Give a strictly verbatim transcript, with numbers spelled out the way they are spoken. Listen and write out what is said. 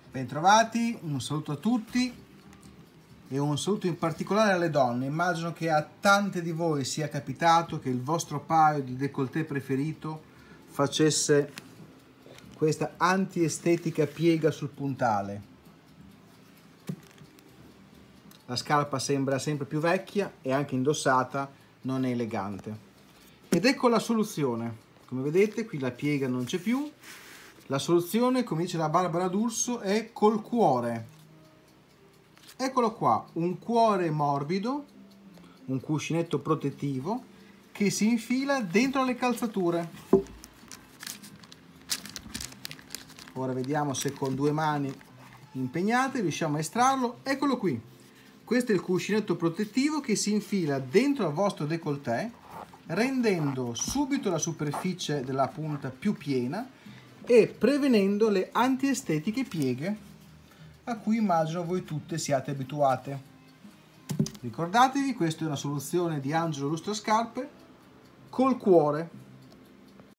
Bentrovati, un saluto a tutti e un saluto in particolare alle donne. Immagino che a tante di voi sia capitato che il vostro paio di décolleté preferito facesse questa antiestetica piega sul puntale. La scarpa sembra sempre più vecchia e anche indossata non è elegante. Ed ecco la soluzione. Come vedete qui la piega non c'è più. La soluzione, come dice la Barbara D'Urso, è col cuore. Eccolo qua, un cuore morbido, un cuscinetto protettivo che si infila dentro le calzature. Ora vediamo se con due mani impegnate riusciamo a estrarlo. Eccolo qui. Questo è il cuscinetto protettivo che si infila dentro al vostro décolleté, rendendo subito la superficie della punta più piena e prevenendo le antiestetiche pieghe a cui immagino voi tutte siate abituate. Ricordatevi, questa è una soluzione di Angelo Lustrascarpe col cuore.